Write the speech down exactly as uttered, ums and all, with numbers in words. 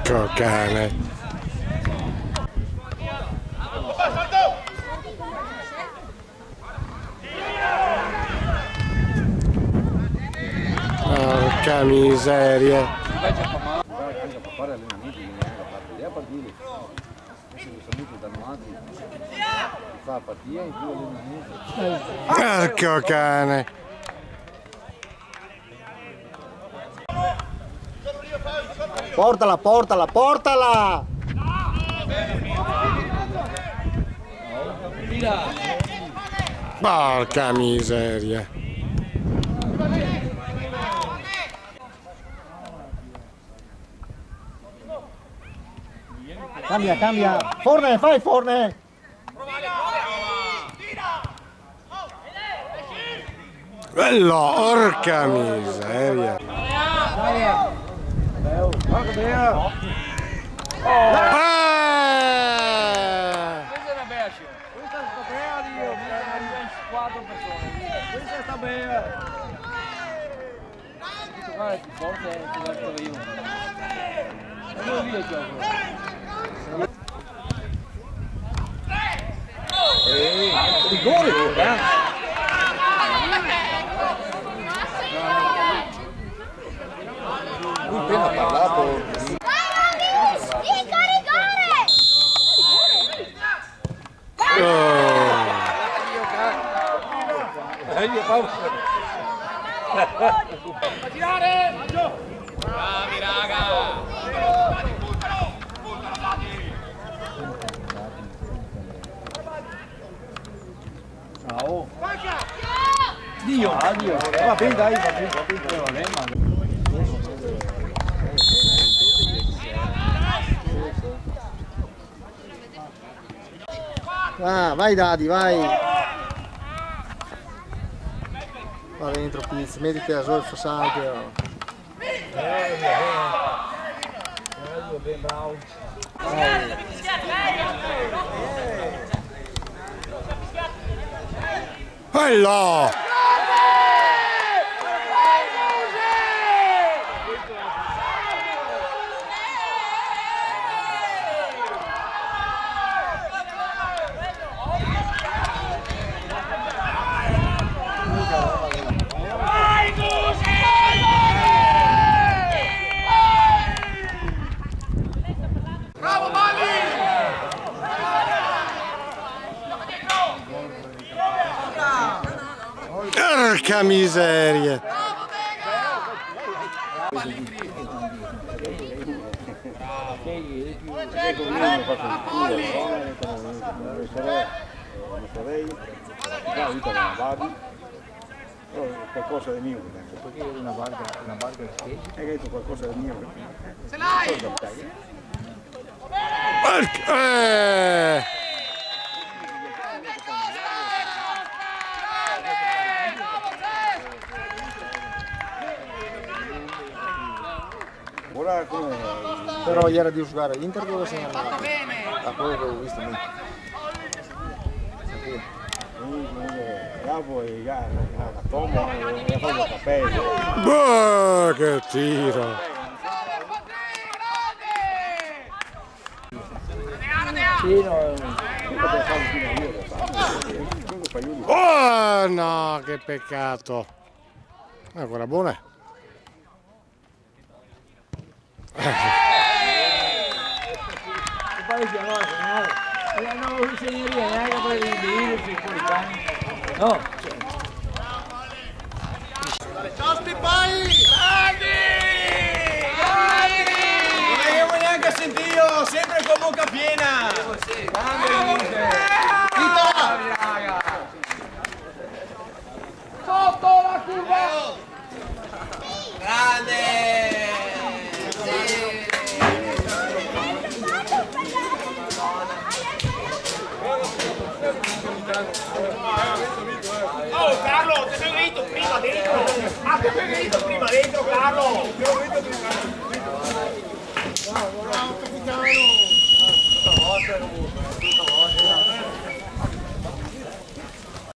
Porco cane. Porca miseria. Anche a fare allenamenti viene anche a partire a partire. Questi sono tutti dannati. Fa partire in più allenamenti. Porco cane. Portala, portala, portala! Porca miseria. Cambia, cambia! Forne, fai Forne! Bello, porca miseria. Guarda bene! Ah! Questa è una bestia! Questa sta bene di io! Quattro persone! Questa sta bene! Questo qua è più forte e più verso io! E dove via il gioco? Ehi! Rigore! Eh! Lui appena ha parlato. A tirare! Bravi raga! Ciao! Dio! Ah, Dio! Va bene dai, va bene, va bene, va bene, ma... Ah, vai Dadi, vai! Va dentro Piz, mettiti a sul passaggio. Ben bravo. Bello! Porca miseria! Qualcosa del mio, perché una barca, una barca che hai detto qualcosa del mio. Ce l'hai! Porca... Eh! Ora come... Però ieri di giocare all'Inter dove sei andato? A quello che ho visto me. Bravo e la tomba e la fanno capelli. Boh, che tiro! Sì, no, Oh no, che peccato! È ancora buona? poi si allora segnare e la nuova segneria neanche per dividersi fuori campo. No, Tosti poi! Grandi! Grandi! Non avevo neanche sentito, sempre con bocca piena! bravi raga! Sotto la curva! Grande! Oh Carlo, ti avevo detto prima dentro! Ah, ti avevo detto prima dentro Carlo! Ti avevo detto prima dentro! Ciao capitano!